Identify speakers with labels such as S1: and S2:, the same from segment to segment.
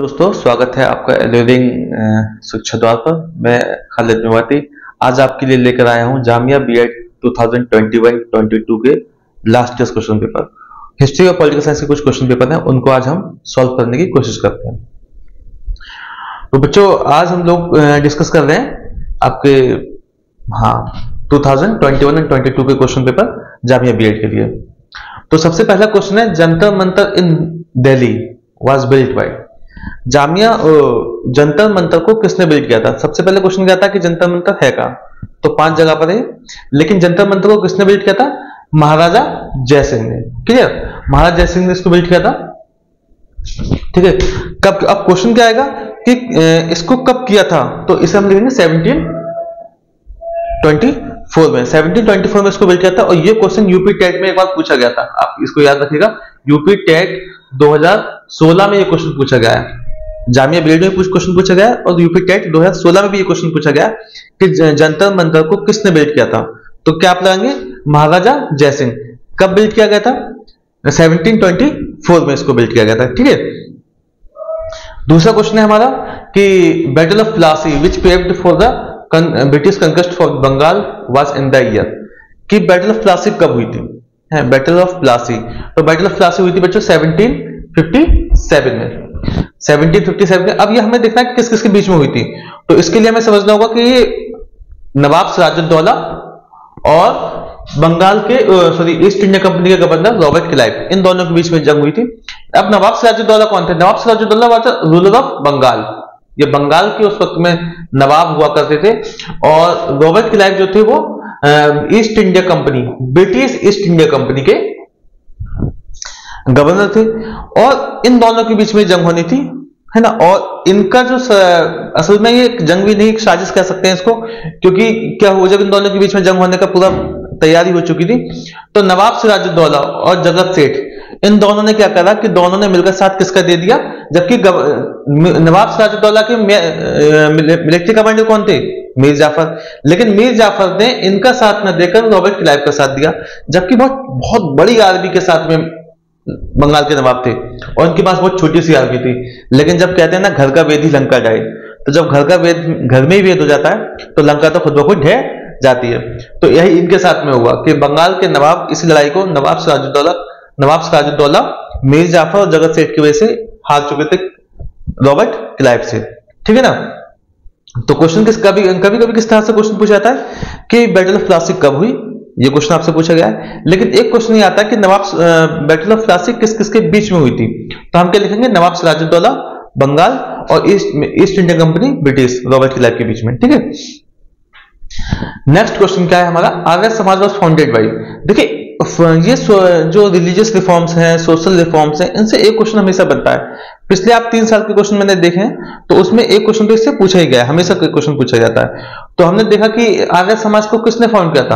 S1: दोस्तों, स्वागत है आपका एलियरिंग शिक्षा द्वार पर। मैं खालिद मेवाती आज आपके लिए लेकर आया हूं जामिया बीएड 2021-22 के last year question paper. History और पॉलिटिकल साइंस के कुछ क्वेश्चन पेपर हैं, उनको आज हम सॉल्व करने की कोशिश करते हैं। तो बच्चों, आज हम लोग डिस्कस कर रहे हैं आपके 2021 और 22 के क्वेश्चन पेपर जामिया बीएड के लिए। तो सबसे पहला क्वेश्चन है, Jantar Mantar in Delhi was built by. Jamia Jantar Mantar को किसने बिल्ड किया था? सबसे पहले क्वेश्चन क्या था कि जंतर मंतर है कहां? तो 5 जगह पर है, लेकिन जंतर मंतर को किसने बिल्ड किया था? महाराजा जयसिंह ने। क्लियर? महाराजा जयसिंह ने इसको बिल्ड किया था। ठीक है, कब? अब क्वेश्चन क्या आएगा कि इसको कब किया था? तो इसे हम लिखेंगे 1724 में। 1724 में इसको बिल्ड किया था। और ये क्वेश्चन यूपी टेट में एक बार पूछा गया था, आप इसको याद रखिएगा। यूपी टेट 2016 में ये क्वेश्चन पूछा गया है। जामिया बीएड में कुछ क्वेश्चन पूछा गया और यूपी टेट 2016 में भी ये क्वेश्चन पूछा गया कि जंतर मंतर को किसने बिल्ड किया था? तो क्या आप लगाएंगे? महाराजा जयसिंह। कब बिल्ड किया गया था? 1724 में इसको बिल्ड किया गया था। ठीक है, दूसरा क्वेश्चन है हमारा कि battle of Plassey which paved for the British conquest for Bengal was in the year. कि बैटल ऑफ प्लासी कब हुई थी? बैटल ऑफ प्लासी, तो बैटल ऑफ प्लासी हुई थी बच्चों 1757 में। 1757 में। अब ये हमें देखना है कि किस किस के बीच में हुई थी। तो इसके लिए हमें समझना होगा कि ये नवाब सिराजुद्दौला और बंगाल के ईस्ट इंडिया कंपनी के गवर्नर रॉबर्ट क्लाइव, इन दोनों के बीच में जंग हुई थी। अब नवाब सिराजुद्दौला कौन थे? नवाब Sirajuddaula was ruler of Bengal. ये बंगाल के उस वक्त में नवाब हुआ करते थे। और रॉबर्ट क्लाइव जो थे वो East India company, British East India company के गवर्नर थे। और इन दोनों के बीच में जंग होनी थी, है ना। और इनका जो असल में ये जंग भी नहीं, साजिश कह सकते हैं इसको, क्योंकि क्या हुआ जब इन दोनों के बीच में जंग होने का पूरा तैयारी हो चुकी थी, तो नवाब सिराजुद्दौला और जगत सेठ, इन दोनों ने क्या करा कि दोनों ने मिलकर साथ किसका दे दिया? जबकि नवाब सिराजुद्दौला के मिलिट्री कमांडर कौन थे? मीर जाफर। लेकिन मीर जाफर ने इनका साथ न देकर रॉबर्ट क्लाइव का साथ दिया, जबकि बहुत बड़ी आर्मी के साथ में बंगाल के नवाब थे और इनके पास बहुत छोटी सी आर्मी थी। लेकिन जब कहते हैं ना, घर का वेद ही लंका ढाए, तो जब घर का वेद घर में ही वेद हो जाता है तो लंका तो खुद ब खुद ढह जाती है। तो यही इनके साथ में हुआ कि बंगाल के नवाब इस लड़ाई को नवाब सिराजुद्दौला मीर जाफर और जगत सेठ की वजह से हार चुके थे रॉबर्ट क्लाइव से। ठीक है ना। तो क्वेश्चन कभी किस तरह से क्वेश्चन पूछा जाता है कि बैटल ऑफ प्लासी कब हुई, ये क्वेश्चन आपसे पूछा गया है। लेकिन एक क्वेश्चन ये आता है कि बैटल ऑफ प्लासी किस किस के बीच में हुई थी? तो हम क्या लिखेंगे? नवाब सिराजुद्दौला बंगाल और East India company British Robert Clive के बीच में। ठीक है, नेक्स्ट क्वेश्चन क्या है हमारा? Arya Samaj was founded by. देखिए, ये जो रिलीजियस रिफॉर्म्स हैं, सोशल रिफॉर्म्स हैं, इनसे एक क्वेश्चन हमेशा बनता है। पिछले आप 3 साल के क्वेश्चन मैंने देखे हैं, तो उसमें एक क्वेश्चन तो इससे पूछा ही गया है, हमेशा क्वेश्चन पूछा जाता है। तो हमने देखा कि आर्य समाज को किसने फाउंड किया था?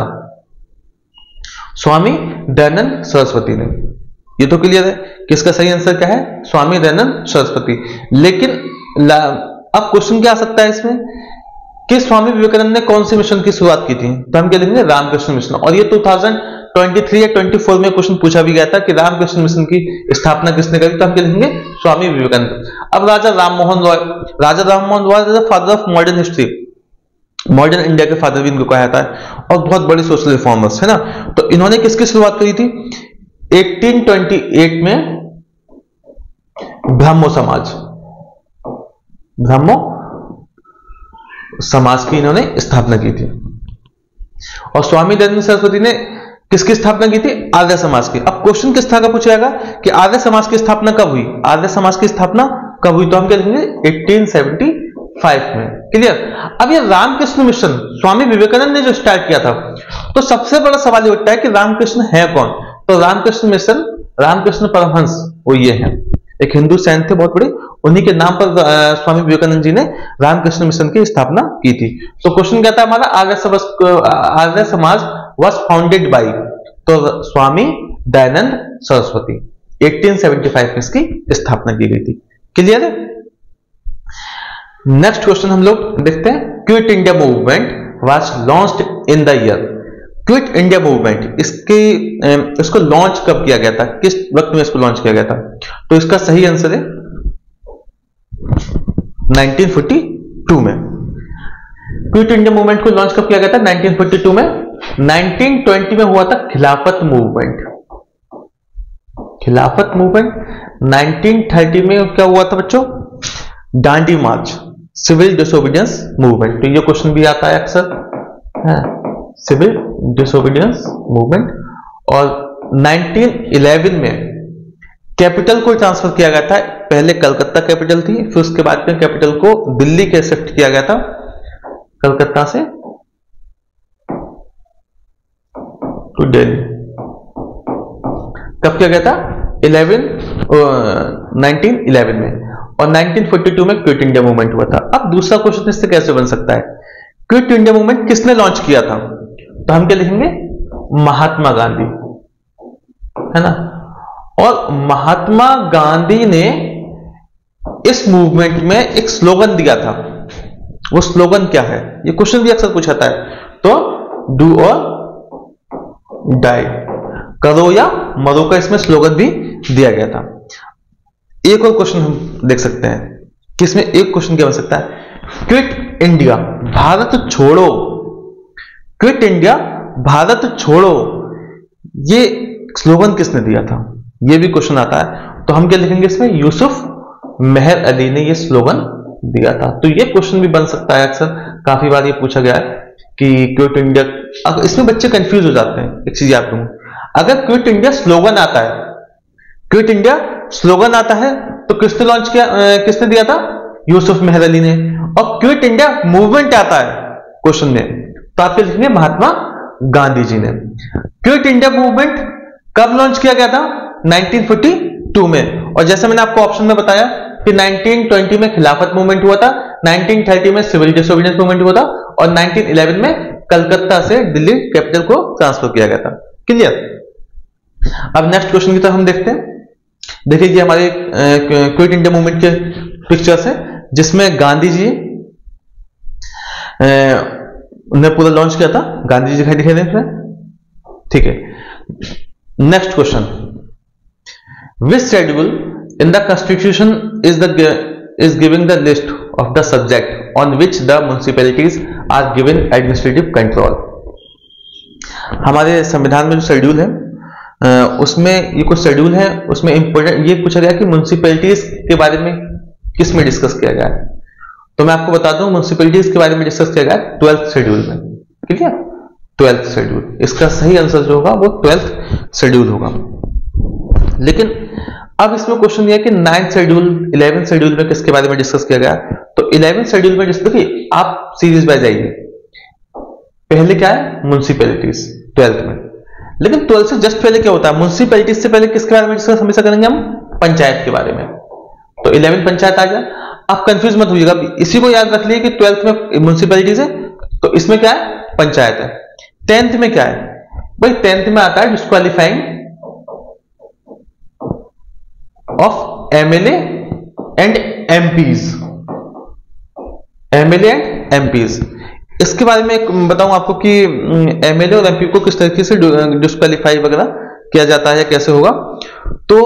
S1: स्वामी दयानंद सरस्वती ने। ये तो क्लियर है कि इसका सही आंसर क्या है? स्वामी दयानंद सरस्वती। लेकिन अब क्वेश्चन क्या आ सकता है इसमें कि स्वामी विवेकानंद ने कौन से मिशन की शुरुआत की थी? तो हम क्या लिखेंगे? रामकृष्ण मिशन। और ये 2023 या 24 में क्वेश्चन पूछा भी गया था कि रामकृष्ण मिशन की स्थापना किसने करी? तो हम क्या लिखेंगे? स्वामी विवेकानंद। अब Raja Rammohan Roy is the father of modern history, modern India के फादर भी इनको कहा जाता है, और बहुत बड़े सोशल रिफॉर्मर्स, है ना। तो इन्होंने किसकी शुरुआत करी थी? 1828 में ब्राह्मो समाज की इन्होंने स्थापना की थी। और स्वामी दयानंद सरस्वती ने किसकी स्थापना की थी? आर्य समाज की। अब क्वेश्चन किस तरह का पूछेगा कि आर्य समाज की स्थापना कब हुई? आर्य समाज की स्थापना कब हुई? तो हम क्या लिखेंगे? 1875 में। क्लियर? अब ये रामकृष्ण मिशन स्वामी विवेकानंद ने जो स्टार्ट किया था, तो सबसे बड़ा सवाल ये उठता है कि रामकृष्ण है कौन? तो रामकृष्ण मिशन, रामकृष्ण परमहंस, वो ये है, एक हिंदू सेंट थे बहुत बड़े, उन्हीं के नाम पर स्वामी विवेकानंद जी ने रामकृष्ण मिशन की स्थापना की थी। तो क्वेश्चन क्या था हमारा? Arya Samaj was founded by, तो स्वामी दयानंद सरस्वती। 1875 में इसकी स्थापना की गई थी। क्लियर है? नेक्स्ट क्वेश्चन हम लोग देखते हैं। Quit India movement was launched in the year. Quit India movement, इसको लॉन्च कब किया गया था? किस वक्त में इसको लॉन्च किया गया था? तो इसका सही आंसर है 1942 में। क्विट इंडिया मूवमेंट को लॉन्च कब किया गया था? 1942 में। 1920 में हुआ था खिलाफत मूवमेंट। खिलाफत मूवमेंट 1930 में क्या हुआ था बच्चों? Dandi march, civil disobedience movement. तो ये क्वेश्चन भी आता है अक्सर, सिविल डिसोबीडियंस मूवमेंट। और 1911 में कैपिटल को ट्रांसफर किया गया था। पहले कलकत्ता कैपिटल थी, फिर उसके बाद में कैपिटल को दिल्ली के शिफ्ट किया गया था, कलकत्ता से टू दिल्ली। कब किया गया था? 1911 में। और 1942 में क्विट इंडिया मूवमेंट हुआ था। अब दूसरा क्वेश्चन इससे कैसे बन सकता है? क्विट इंडिया मूवमेंट किसने लॉन्च किया था? तो हम क्या लिखेंगे? महात्मा गांधी, है ना। और महात्मा गांधी ने इस मूवमेंट में एक स्लोगन दिया था। वो स्लोगन क्या है? ये क्वेश्चन भी अक्सर पूछाता है। तो डू और डाई, करो या मरो का इसमें स्लोगन भी दिया गया था। एक और क्वेश्चन हम देख सकते हैं कि इसमें एक क्वेश्चन क्या बन सकता है? क्विट इंडिया, भारत छोड़ो, क्विट इंडिया भारत छोड़ो, ये स्लोगन किसने दिया था? ये भी क्वेश्चन आता है। तो हम क्या लिखेंगे इसमें? यूसुफ मेहर अली ने ये स्लोगन दिया था। तो ये क्वेश्चन भी बन सकता है, अक्सर काफी बार ये पूछा गया है कि क्विट इंडिया। इसमें बच्चे कंफ्यूज हो जाते हैं। एक चीज याद रखूं, अगर क्विट इंडिया स्लोगन आता है, क्विट इंडिया स्लोगन आता है, तो किसने लॉन्च किया, किसने दिया था? यूसुफ मेहर अली ने। और क्विट इंडिया मूवमेंट आता है क्वेश्चन में, तो आप लिखेंगे महात्मा गांधी जी ने। क्विट इंडिया मूवमेंट कब लॉन्च किया गया था? 1942 में। और जैसे मैंने आपको ऑप्शन में बताया कि 1920 में खिलाफत मूवमेंट हुआ था, 1930 में सिविल डिसोबीडियंस मूवमेंट हुआ था, और 1911 में कलकत्ता से दिल्ली कैपिटल को ट्रांसफर किया गया था। क्लियर? अब नेक्स्ट क्वेश्चन की तरफ हम देखते हैं। देखिए कि हमारे क्विट इंडिया मूवमेंट के पिक्चर्स है, जिसमें गांधी जी ने पूरा लॉन्च किया था। गांधी जी दिखाई दे रहे हैं, ठीक है। Next question, which schedule in the constitution is giving the list of the subject on which the municipalities are given administrative control। हमारे संविधान में जो शेड्यूल है उसमें ये कुछ शेड्यूल है, उसमें इंपोर्टेंट ये पूछा गया कि म्युनिसिपैलिटीज के बारे में किस में डिस्कस किया गया है। तो मैं आपको बता दूं, म्युनिसिपैलिटीज के बारे में डिस्कस किया गया 12th शेड्यूल में। ठीक है, 12th शेड्यूल। इसका सही आंसर जो होगा वो 12th शेड्यूल होगा। लेकिन अब इसमें क्वेश्चन यह है कि 9th शेड्यूल, 11th शेड्यूल में किसके बारे में डिस्कस किया गया? तो 11th शेड्यूल में देखिए, आप सीरीज बाय जाइए। पहले क्या है? म्युनिसिपैलिटीज 12th में। लेकिन 12th से जस्ट पहले क्या होता है? म्युनिसिपैलिटीज से पहले किसके बारे में डिस्कस हमेशा करेंगे हम? पंचायत के बारे में। तो 11 पंचायत आ गया। आप कंफ्यूज मत होइएगा, इसी को याद रख लिए कि 12th में म्युनिसिपैलिटीज है तो इसमें क्या है? पंचायत है। 10th में क्या है भाई? 10th में आता है disqualifying of MLA and MPs. MLA and MPs, इसके बारे में बताऊं आपको कि एमएलए और एमपी को किस तरीके से डिस्क्वालीफाई वगैरह किया जाता है, कैसे होगा। तो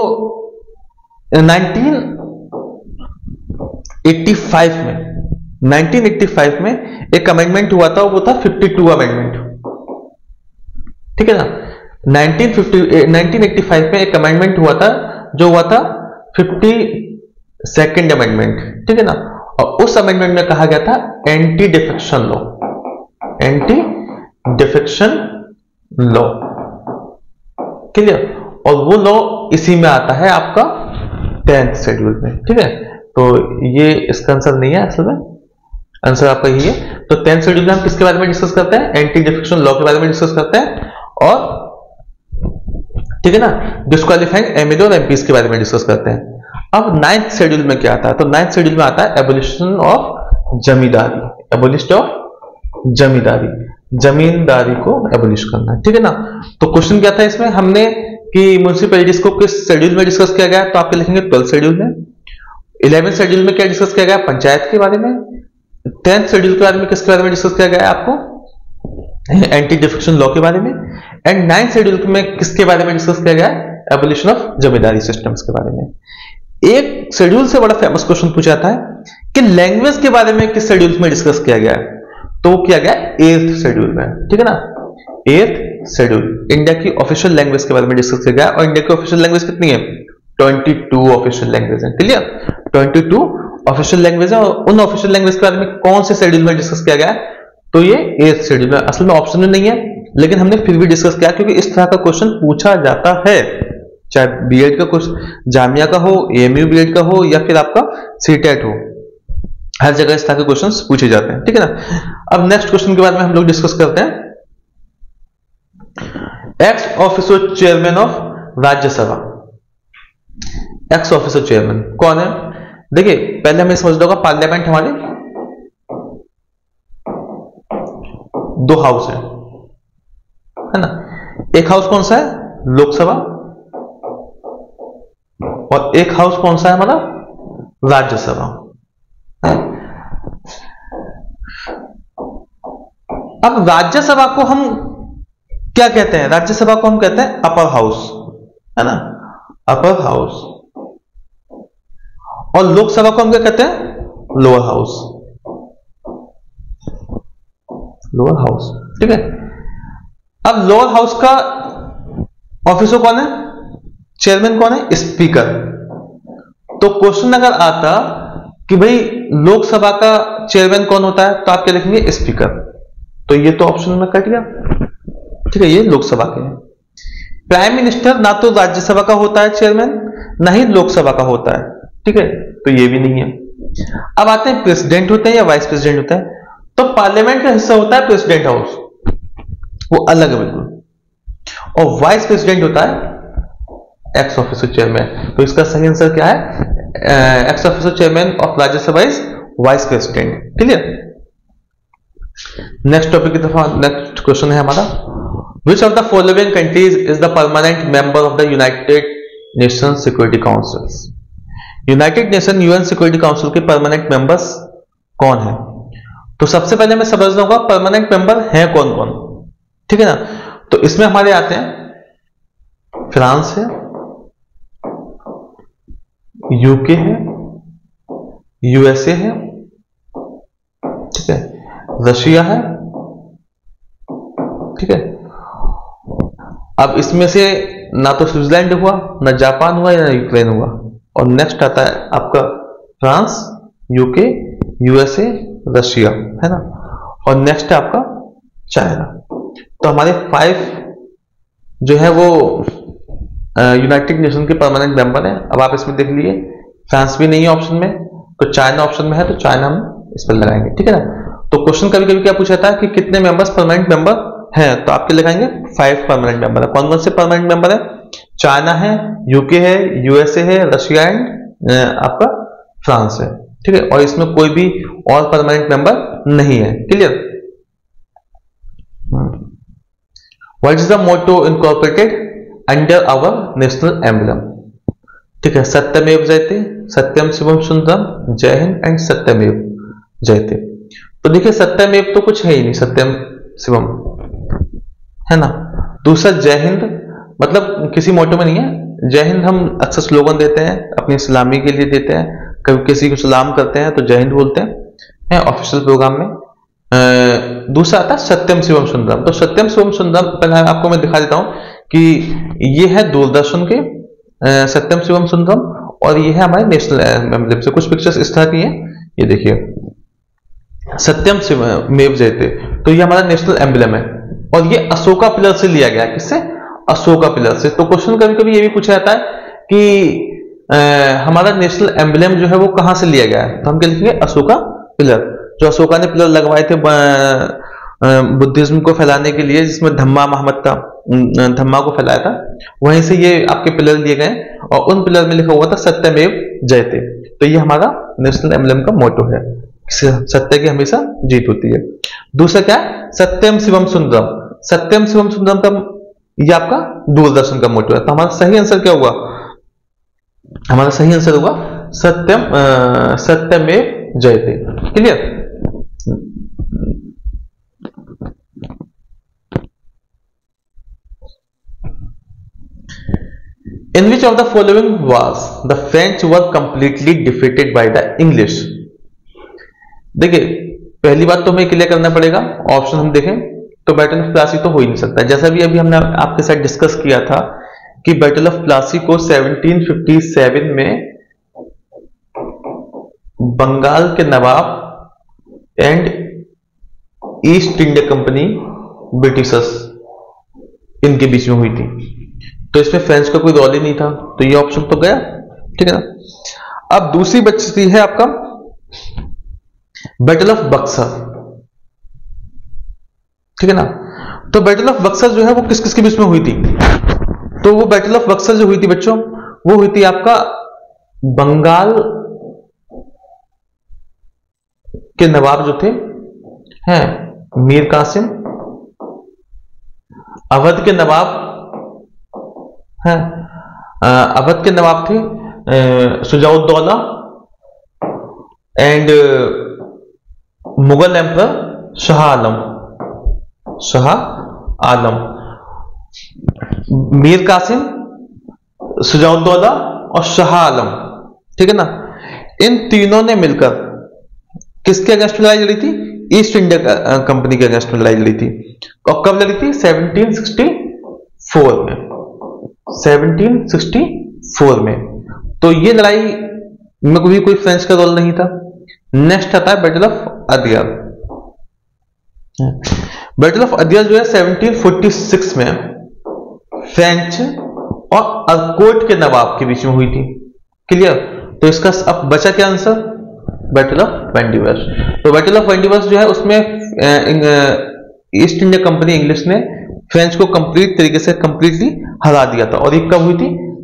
S1: 1985 में एक अमेंडमेंट हुआ था, वो था 52 अमेंडमेंट। ठीक है ना। 1985 में एक अमेंडमेंट हुआ था जो हुआ था 52nd अमेंडमेंट। ठीक है ना। और उस अमेंडमेंट में कहा गया था anti defection law, anti defection law. Clear? और वो लॉ इसी में आता है आपका 10th शेड्यूल में। ठीक है, तो ये इसका आंसर नहीं है, असल में आंसर आपका यही है। तो 10th शेड्यूल में हम किसके बारे में डिस्कस करते हैं? एंटी डिफेक्शन लॉ के बारे में डिस्कस करते हैं। और ठीक है ना, डिस्क्वालीफाइंग एमएलए और एमपीज के बारे में डिस्कस करते हैं। अब 9th शेड्यूल में क्या आता है? तो 9th शेड्यूल में आता है abolition of zamindari. Abolition of zamindari, zamindari को एबोलिश करना। ठीक है ना। तो क्वेश्चन क्या था इसमें हमने कि म्युनिसिपैलिटीज को किस शेड्यूल में डिस्कस किया गया? तो आपके लिखेंगे 12th शेड्यूल में। 11th शेड्यूल में क्या डिस्कस किया गया? पंचायत के बारे में। 10th शेड्यूल के बारे में किसके बारे में डिस्कस किया गया है आपको? एंटी डिफेक्शन लॉ के बारे में। एंड 9th शेड्यूल में किसके बारे में डिस्कस किया गया? एबोलिशन ऑफ जमींदारी सिस्टम्स के बारे में। एक शेड्यूल से बड़ा फेमस क्वेश्चन पूछा जाता है कि लैंग्वेज के बारे में किस शेड्यूल में डिस्कस किया गया है, तो वो किया गया 8th शेड्यूल में, ठीक है ना। 8th शेड्यूल इंडिया की ऑफिशियल लैंग्वेज के बारे में डिस्कस किया गया, और इंडिया की ऑफिशियल लैंग्वेज कितनी है? 22 ऑफिशियल लैंग्वेज है, क्लियर। 22 ऑफिशियल लैंग्वेज है, और उन ऑफिशियल लैंग्वेज के बारे में कौन से शेड्यूल में डिस्कस किया गया है, तो ये 8th शेड्यूल में। असल में ऑप्शन में नहीं है, लेकिन हमने फिर भी डिस्कस किया क्योंकि इस तरह का क्वेश्चन पूछा जाता है, चाहे बीएड का क्वेश्चन, जामिया का हो, एएमयू बीएड का हो, या फिर आपका सीटेट हो, हर जगह इस तरह के क्वेश्चंस पूछे जाते हैं, ठीक है ना। अब नेक्स्ट क्वेश्चन के बारे में हम लोग डिस्कस करते हैं। Ex officer chairman of Rajya Sabha, ex officer chairman कौन है? देखिए पहले हमें समझ लो, पार्लियामेंट हमारे 2 हाउस है ना। एक हाउस कौन सा है? लोकसभा, और एक हाउस कौन सा है हमारा? राज्यसभा। अब राज्यसभा को हम क्या कहते हैं? राज्यसभा को हम कहते हैं अपर हाउस, है ना, अपर हाउस। और लोकसभा को हम क्या कहते हैं? लोअर हाउस, लोअर हाउस, ठीक है। अब लोअर हाउस का ऑफिसर कौन है? चेयरमैन कौन है? स्पीकर। तो क्वेश्चन अगर आता कि भाई लोकसभा का चेयरमैन कौन होता है, तो आप क्या लिखेंगे? स्पीकर। तो ये तो ऑप्शन में कट गया, ठीक है, ये लोकसभा के हैं। प्राइम मिनिस्टर ना तो राज्यसभा का होता है चेयरमैन, ना ही लोकसभा का होता है, ठीक है, तो ये भी नहीं है। अब आते हैं प्रेसिडेंट होते हैं या वाइस प्रेसिडेंट होता है। तो पार्लियामेंट का हिस्सा होता है प्रेसिडेंट हाउस, वो अलग है बिल्कुल, और वाइस प्रेसिडेंट होता है एक्स ऑफिसर चेयरमैन। तो इसका सही आंसर क्या है? Ex officer chairman of Rajya Sabha is vice president, clear. Next topic की तरफ, नेक्स्ट क्वेश्चन है हमारा, which of the following countries is the permanent member of the United Nation security council. United Nation UN security council के permanent members कौन है? तो सबसे पहले मैं समझना होगा परमानेंट मेंबर हैं कौन कौन, ठीक है ना। तो इसमें हमारे आते हैं फ्रांस है, यूके है, यूएसए है, ठीक है, रशिया है, ठीक है। अब इसमें से ना तो स्विट्जरलैंड हुआ, ना जापान हुआ, या ना यूक्रेन हुआ, और नेक्स्ट आता है आपका फ्रांस, यूके, यूएसए, रशिया, है ना, और नेक्स्ट है आपका चाइना। तो हमारे 5 जो है वो यूनाइटेड नेशन के परमानेंट मेंबर हैं। अब आप इसमें देख लीजिए, फ्रांस भी नहीं है ऑप्शन में, तो चाइना ऑप्शन में है, तो चाइना हम इस पर लगाएंगे, ठीक है ना। तो क्वेश्चन कभी कभी क्या पूछा था कि कितने मेंबर्स परमानेंट मेंबर हैं, तो आपके लगाएंगे 5 परमानेंट मेंबर है। कौन कौन से परमानेंट मेंबर है? चाइना है, यूके है, यूएसए है, रशिया एंड आपका फ्रांस है, ठीक है, और इसमें कोई भी और परमानेंट मेंबर नहीं है, clear. What is the motto incorporated under our national emblem? ठीक है, सत्यमेव जयते, सत्यम शिवम सुंदरम, जय हिंद एंड सत्यमेव जयते। तो देखिए सत्यमेव तो कुछ है ही नहीं, सत्यम शिवम है ना। दूसरा जय हिंद मतलब किसी मोटो में नहीं है। जय हिंद हम अक्सर स्लोगन देते हैं, अपनी सलामी के लिए देते हैं, कभी किसी को सलाम करते हैं तो जय हिंद बोलते हैं ऑफिशियल प्रोग्राम में। दूसरा आता है सत्यम शिवम सुंदरम। तो सत्यम शिवम सुंदरम पहले आपको मैं दिखा देता हूं कि ये है दूरदर्शन के सत्यम शिवम सुंदरम, और ये है हमारे नेशनल एम्बलम से। कुछ पिक्चर्स इस तरह की हैं, ये देखिए सत्यम शिवमेव जयते, तो ये हमारा नेशनल एम्बलम है, और ये अशोका पिलर से लिया गया है। किससे? अशोका पिलर से। तो क्वेश्चन कभी कभी ये भी पूछा जाता है कि हमारा नेशनल एम्बलम जो है वो कहां से लिया गया है, तो हम क्या लिखेंगे अशोका पिलर। जो अशोका ने पिलर लगवाए थे बुद्धिज्म को फैलाने के लिए, जिसमें धम्मा मोहम्मद का धम्मा को फैलाया था, वहीं से ये आपके पिलर लिए गए, और उन पिलर में लिखा हुआ था सत्यमेव जयते। तो ये हमारा नेशनल एम्बलम का मोटो है, सत्य की हमेशा जीत होती है। दूसरा क्या है? सत्यम शिवम सुंदरम। सत्यम शिवम सुंदरम का ये आपका दूरदर्शन का मोटो है। तो हमारा सही आंसर क्या होगा? हमारा सही आंसर होगा Satyameva Jayate. Clear? In which of the following wars the French were completely defeated by the English? देखिए पहली बात तो हमें क्लियर करना पड़ेगा, ऑप्शन हम देखें तो बैटल ऑफ प्लासी तो हो ही नहीं सकता। जैसा भी अभी हमने आपके साथ डिस्कस किया था कि बैटल ऑफ प्लासी को 1757 में बंगाल के नवाब and East India company Britishers इनके बीच में हुई थी, तो इसमें फ्रेंच का कोई रोल ही नहीं था, तो ये ऑप्शन तो गया, ठीक है ना। अब दूसरी बचती है आपका बैटल ऑफ बक्सर, ठीक है ना। तो बैटल ऑफ बक्सर जो है वो किस किस के बीच में हुई थी? तो वो बैटल ऑफ बक्सर जो हुई थी बच्चों, वो हुई थी आपका बंगाल के नवाब जो थे हैं मीर कासिम, अवध के नवाब हैं, अवध के नवाब थे शुजाउद्दौला एंड मुगल एम्परर शाह आलम, मीर कासिम, शुजाउद्दौला और शाह आलम, ठीक है ना। इन तीनों ने मिलकर किसके अगेंस्ट में लड़ाई लड़ी थी? ईस्ट इंडिया कंपनी के अगेंस्ट में लड़ाई लड़ी थी। और कब लड़ी थी? 1764 में, 1764 में। तो ये लड़ाई में कोई फ्रेंच का रोल नहीं था। नेक्स्ट आता है battle of Adyar. Battle of Adyar जो है 1746 में फ्रेंच और अर्कोट के नवाब के बीच में हुई थी। क्लियर? तो इसका अब बचा क्या आंसर? Battle of वेंडिवर्स। तो बैटल ऑफ वेंडिवर्स जो है उसमें ईस्ट इंडिया कंपनी इंग्लिश ने फ्रेंच को कंप्लीट तरीके से कंप्लीटली हरा दिया था। और ये कब हुई थी?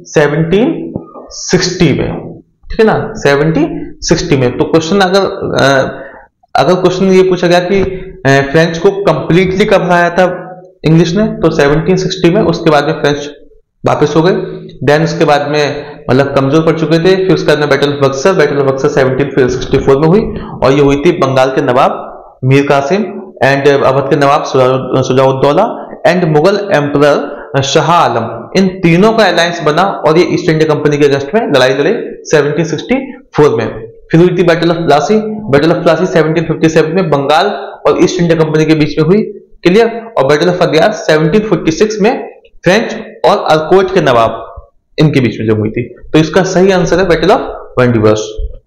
S1: 1760 में, ठीक है ना, 1760 में। तो क्वेश्चन अगर क्वेश्चन ये पूछा गया कि फ्रेंच को कंप्लीटली कब हराया था इंग्लिश ने, तो 1760 में। उसके बाद में फ्रेंच वापस हो गए, देन उसके बाद में मतलब कमजोर पड़ चुके थे। फिर उसके बाद में बैटल ऑफ बक्सर 1764 में हुई, और ये हुई थी बंगाल के नवाब मीर कासिम एंड अवध के नवाब शुजाउद्दौला एंड मुगल एम्परर शाह आलम, इन तीनों का अलायंस बना और ये ईस्ट इंडिया कंपनी के अगेंस्ट में लड़ाई लड़े 1764 में। फिर हुई थी battle of Plassey. Battle of Plassey 1757 में बंगाल और ईस्ट इंडिया कंपनी के बीच में हुई। क्लियर? और बैटल ऑफ अदियर 1746 में फ्रेंच और अर्कोट के नवाब इनके बीच में जब हुई थी। तो इसका सही आंसर है battle of Wandiwash.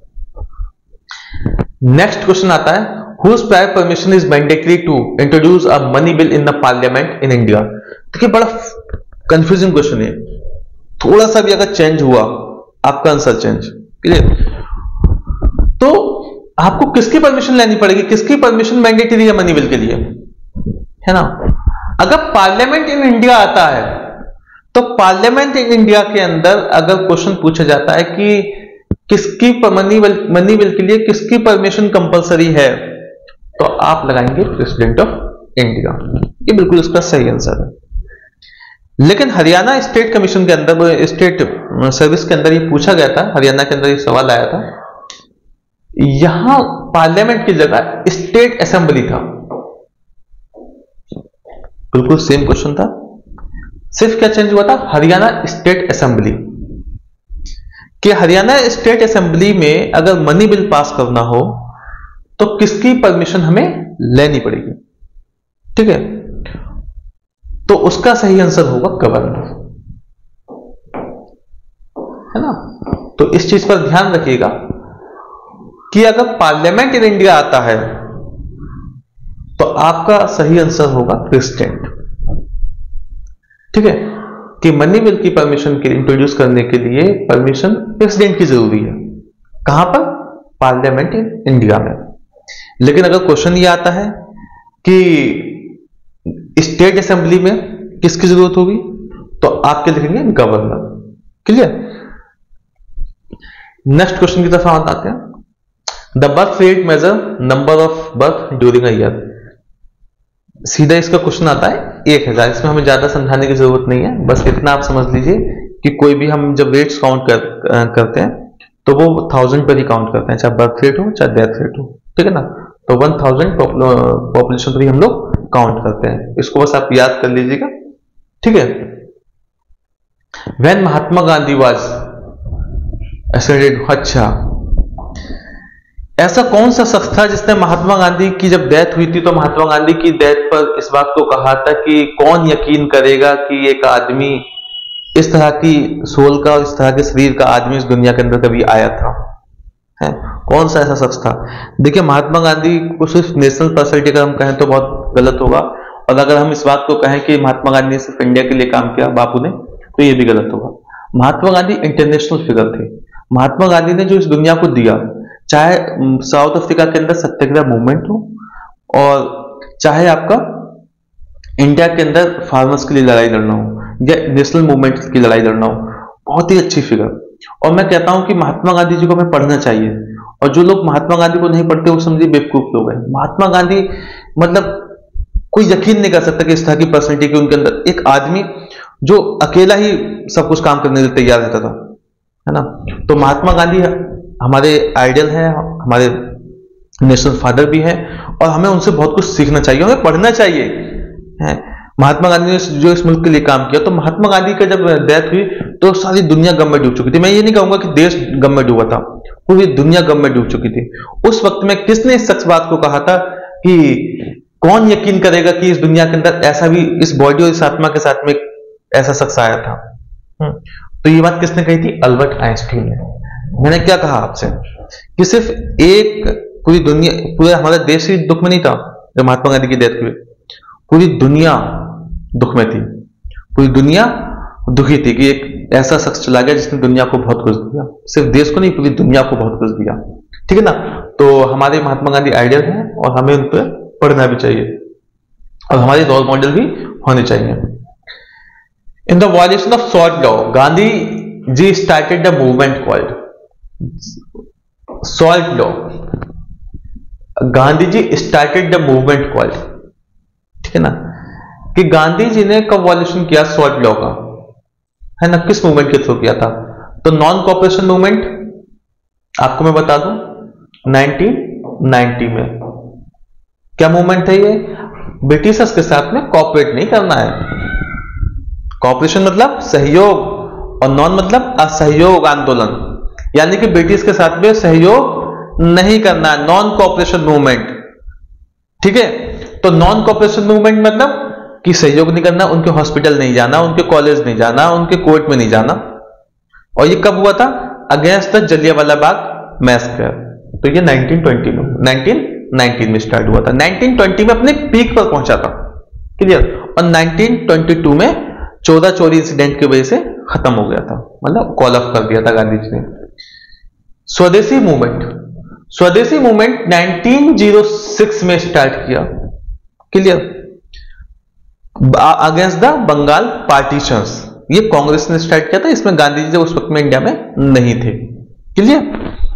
S1: Next question आता है, whose prior permission is mandatory to introduce a money bill in the parliament in India? देखिए बड़ा कंफ्यूजिंग क्वेश्चन है, थोड़ा सा भी अगर चेंज हुआ आपका आंसर चेंज। क्लियर? तो आपको किसकी परमिशन लेनी पड़ेगी? किसकी परमिशन मैंडेटरी है मनी बिल के लिए, है ना? अगर पार्लियामेंट इन इंडिया आता है तो पार्लियामेंट इन इंडिया के अंदर अगर क्वेश्चन पूछा जाता है कि किसकी मनी बिल के लिए किसकी परमिशन कंपलसरी है, तो आप लगाएंगे प्रेसिडेंट ऑफ इंडिया। ये बिल्कुल इसका सही आंसर है। लेकिन हरियाणा स्टेट कमीशन के अंदर, स्टेट सर्विस के अंदर ये पूछा गया था, हरियाणा के अंदर ये सवाल आया था, यहां पार्लियामेंट की जगह स्टेट असेंबली था। बिल्कुल सेम क्वेश्चन था, सिर्फ क्या चेंज हुआ था? हरियाणा स्टेट असेंबली, कि हरियाणा स्टेट असेंबली में अगर मनी बिल पास करना हो तो किसकी परमिशन हमें लेनी पड़ेगी, ठीक है? तो उसका सही आंसर होगा गवर्नर, है ना। तो इस चीज पर ध्यान रखिएगा कि अगर पार्लियामेंट इन इंडिया आता है तो आपका सही आंसर होगा प्रेसिडेंट, ठीक है, कि मनी बिल की परमिशन के इंट्रोड्यूस करने के लिए परमिशन प्रेसिडेंट की जरूरी है। कहां पर? पार्लियामेंट इन इंडिया में। लेकिन अगर क्वेश्चन ये आता है कि स्टेट असेंबली में किसकी जरूरत होगी, तो आपके लिखेंगे गवर्नर। क्लियर? नेक्स्ट क्वेश्चन की तरफ आते हैं। The birth rate measure number of birth during a year. सीधा इसका क्वेश्चन आता है 1000। इसमें हमें ज्यादा समझाने की जरूरत नहीं है, बस इतना आप समझ लीजिए कि कोई भी हम जब रेट्स काउंट करते हैं तो वो 1000 पर ही काउंट करते हैं, चाहे बर्थ रेट हो चाहे डेथ रेट हो, ठीक है ना। तो 1000 पॉपुलेशन पर ही हम लोग काउंट करते हैं। इसको बस आप याद कर लीजिएगा, ठीक है। When Mahatma Gandhi was assassinated, अच्छा, ऐसा कौन सा शख्स था जिसने महात्मा गांधी की जब डेथ हुई थी तो महात्मा गांधी की डेथ पर इस बात को कहा था कि कौन यकीन करेगा कि एक आदमी इस तरह की सोल का और इस तरह के शरीर का आदमी इस दुनिया के अंदर कभी आया था? है कौन सा ऐसा शख्स था? देखिए, महात्मा गांधी को सिर्फ नेशनल पर्सनैलिटी अगर हम कहें तो बहुत गलत होगा, और अगर हम इस बात को कहें कि महात्मा गांधी ने सिर्फ इंडिया के लिए काम किया बापू ने, तो ये भी गलत होगा। महात्मा गांधी इंटरनेशनल फिगर थे। महात्मा गांधी ने जो इस दुनिया को दिया, चाहे साउथ अफ्रीका के अंदर सत्याग्रह मूवमेंट हो और चाहे आपका इंडिया के अंदर फार्मर्स के लिए लड़ाई लड़ना हो या नेशनल मूवमेंट की लड़ाई लड़ना हो, बहुत ही अच्छी फिगर। और मैं कहता हूं कि महात्मा गांधी जी को हमें पढ़ना चाहिए, और जो लोग महात्मा गांधी को नहीं पढ़ते वो समझिए बेवकूफ लोग हैं। महात्मा गांधी मतलब कोई यकीन नहीं कर सकता कि इस तरह की पर्सनैलिटी की उनके अंदर, एक आदमी जो अकेला ही सब कुछ काम करने के लिए तैयार रहता था, है ना। तो महात्मा गांधी हमारे आइडियल हैं, हमारे नेशनल फादर भी हैं, और हमें उनसे बहुत कुछ सीखना चाहिए, हमें पढ़ना चाहिए, है। महात्मा गांधी ने जो इस मुल्क के लिए काम किया, तो महात्मा गांधी का जब डेथ हुई तो सारी दुनिया गम में डूब चुकी थी। मैं ये नहीं कहूंगा कि देश गम में डूबा था, पूरी दुनिया गम में डूब चुकी थी। उस वक्त में किसने इस सच बात को कहा था कि कौन यकीन करेगा कि इस दुनिया के अंदर ऐसा भी, इस बॉडी और इस आत्मा के साथ में ऐसा शख्स आया था? तो ये बात किसने कही थी? अल्बर्ट आइंस्टीन ने। मैंने क्या कहा आपसे कि सिर्फ एक, पूरी दुनिया, पूरे हमारा देश ही दुख में नहीं था जब महात्मा गांधी की डेथ हुई, पूरी दुनिया दुख में थी, पूरी दुनिया दुखी थी कि एक ऐसा शख्स चला गया जिसने दुनिया को बहुत कुछ दिया, सिर्फ देश को नहीं पूरी दुनिया को बहुत कुछ दिया, ठीक है ना। तो हमारे महात्मा गांधी आइडियल हैं और हमें उन पर पढ़ना भी चाहिए और हमारे रोल मॉडल भी होने चाहिए। In the violation of salt law, Gandhi ji started the movement called salt law. Gandhi ji started the movement called, ठीक है ना, कि गांधी जी ने कब वॉल्यूशन किया सॉल्ट लॉ का, है ना, किस मूवमेंट के थ्रू किया था? तो नॉन कॉपरेशन मूवमेंट, आपको मैं बता दूं 1990 में। क्या मूवमेंट था ये? ब्रिटिशर्स के साथ में कॉपरेट नहीं करना है। कॉपरेशन मतलब सहयोग और नॉन मतलब असहयोग आंदोलन, यानी कि ब्रिटिश के साथ में सहयोग नहीं करना, नॉन कॉपरेशन मूवमेंट, ठीक है। तो नॉन कॉपरेशन मूवमेंट मतलब कि सहयोग नहीं करना, उनके हॉस्पिटल नहीं जाना, उनके कॉलेज नहीं जाना, उनके कोर्ट में नहीं जाना। और ये कब हुआ था? Against the Jallianwala Bagh massacre. तो ये 1919 में स्टार्ट हुआ था, 1920 में अपने पीक पर पहुंचा था, क्लियर। और 1922 में 14 चोरी इंसिडेंट की वजह से खत्म हो गया था, मतलब कॉल ऑफ कर दिया था गांधी जी ने। स्वदेशी मूवमेंट, स्वदेशी मूवमेंट 1906 में स्टार्ट किया, clear, against the Bengal partitions. ये कांग्रेस ने स्टार्ट किया था, इसमें गांधी जी उस वक्त में इंडिया में नहीं थे, क्लियर।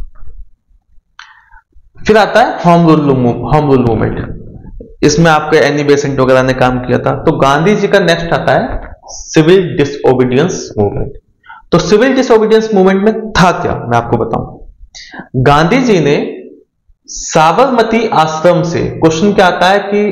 S1: फिर आता है होम रूल मूवमेंट, इसमें आपके एनी बेसेंट वगैरह ने काम किया था। तो गांधी जी का नेक्स्ट आता है सिविल डिसओबीडियंस मूवमेंट। तो सिविल डिसओबीडियंस मूवमेंट में था क्या, मैं आपको बताऊं। गांधी जी ने साबरमती आश्रम से, क्वेश्चन क्या आता है कि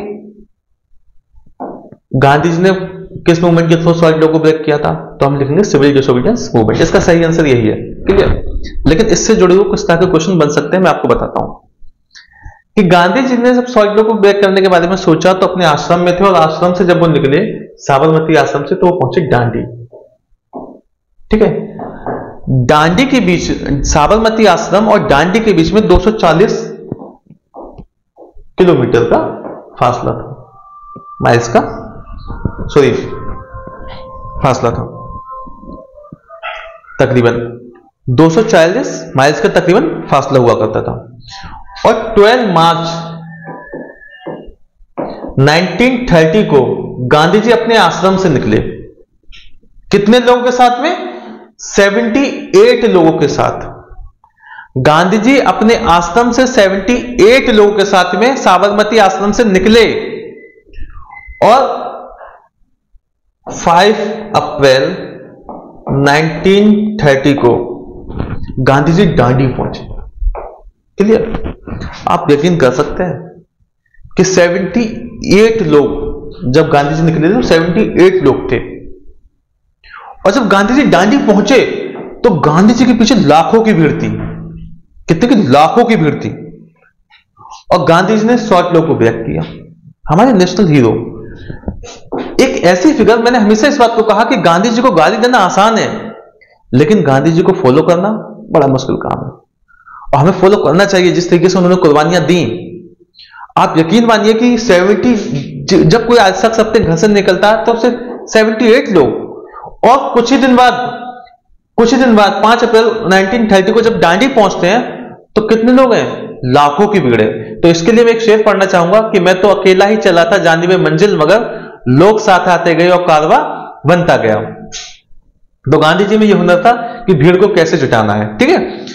S1: गांधी जी ने किस मूवमेंट के थ्रू सॉल्ट लॉ को ब्रेक किया था, तो हम लिखेंगे सिविल डिसोबीडियंस मूवमेंट। इसका सही आंसर यही है, क्लियर। लेकिन इससे जुड़े हुए कुछ तरह के क्वेश्चन बन सकते हैं, मैं आपको बताता हूं कि गांधी जी ने जब सॉल्ट लॉ को ब्रेक करने के बारे में सोचा तो अपने आश्रम में थे, और आश्रम से जब वो निकले साबरमती आश्रम से, तो वो पहुंचे डांडी, ठीक है। डांडी के बीच, साबरमती आश्रम और डांडी के बीच में 240 किलोमीटर का फासला था, माइल्स का, सॉरी फासला था, तकरीबन 240 माइल्स का तकरीबन फासला हुआ करता था। और 12 मार्च 1930 को गांधी जी अपने आश्रम से निकले, कितने लोगों के साथ में? 78 लोगों के साथ। गांधी जी अपने आश्रम से 78 लोगों के साथ में साबरमती आश्रम से निकले, और 5 अप्रैल 1930 को गांधी जी डांडी पहुंचे, क्लियर। आप यकीन कर सकते हैं कि 78 लोग, जब गांधी जी निकले थे तो 78 लोग थे, और जब गांधी जी डांडी पहुंचे तो गांधी जी के पीछे लाखों की भीड़ थी। कितने की? लाखों की भीड़ थी। और गांधी जी ने शॉर्ट लॉ को ब्रेक किया। हमारे नेशनल हीरो, एक ऐसी फिगर, मैंने हमेशा इस बात को कहा कि गांधी जी को गाली देना आसान है, लेकिन गांधी जी को फॉलो करना बड़ा मुश्किल काम है, और हमें फॉलो करना चाहिए जिस तरीके से उन्होंने कुर्बानियां दी। आप यकीन मानिए कि 70, जब कोई शख्स अपने घर से निकलता है तो उसे 78 लोग, और कुछ ही दिन बाद 5 अप्रैल 1930 को जब दांडी पहुंचते हैं तो कितने लोग हैं, लाखों की भीड़ है। तो इसके लिए मैं एक शेर पढ़ना चाहूंगा कि मैं तो अकेला ही चला था जानिबे मंजिल, मगर लोग साथ आते गए और कारवा बनता गया। तो गांधी जी में यह हुनर था कि भीड़ को कैसे जुटाना है। ठीक है।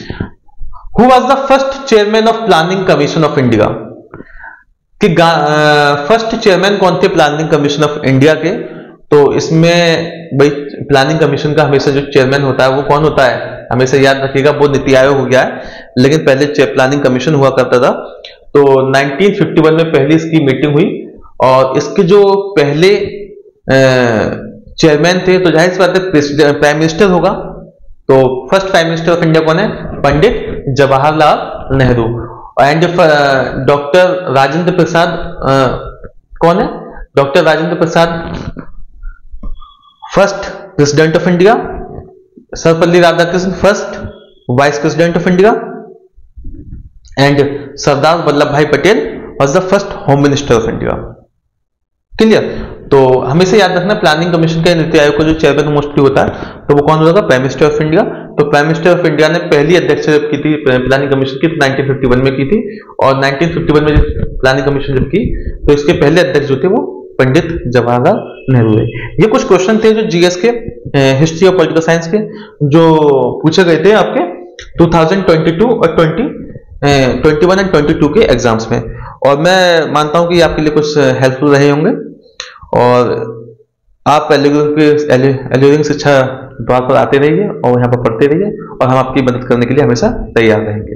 S1: Who was the first chairman of planning commission of India, कि फर्स्ट चेयरमैन कौन थे प्लानिंग कमीशन ऑफ इंडिया के। तो इसमें भाई प्लानिंग कमीशन का हमेशा जो चेयरमैन होता है वो कौन होता है, हमेशा याद रखिएगा, वो नीति आयोग हो गया है, लेकिन पहले प्लानिंग कमीशन हुआ करता था। तो 1951 में पहली इसकी मीटिंग हुई, और इसके जो पहले चेयरमैन थे, तो जाहिर सी बात है प्राइम मिनिस्टर होगा। तो first prime minister of India कौन है, पंडित जवाहरलाल नेहरू। एंड डॉक्टर राजेंद्र प्रसाद कौन है, doctor Rajendra Prasad first president of India. Sarvepalli Radhakrishnan first vice president of India. And Sardar Vallabh Bhai Patel was the first home minister of India. Clear. तो हमेशा याद रखना प्लानिंग कमीशन का, नीति आयोग का जो चेयरमैन मोस्टली होता है तो वो कौन होगा, प्राइम मिनिस्टर ऑफ इंडिया। तो प्राइम मिनिस्टर ऑफ इंडिया ने पहली अध्यक्षता जब की थी प्लानिंग कमीशन की, 1951 में की थी, और 1951 में जब प्लानिंग कमीशन जब की तो इसके पहले अध्यक्ष जो थे वो पंडित जवाहरलाल नेहरू है। ये कुछ क्वेश्चन थे जो जीएस के, हिस्ट्री और पॉलिटिकल साइंस के, जो पूछे गए थे आपके 2022 और 21 एंड 22 के एग्जाम्स में। और मैं मानता हूं कि आपके लिए कुछ हेल्पफुल रहे होंगे, और आप एलियोरिंग शिक्षा द्वार पर आते रहिए और यहाँ पर पढ़ते रहिए, और हम आपकी मदद करने के लिए हमेशा तैयार रहेंगे।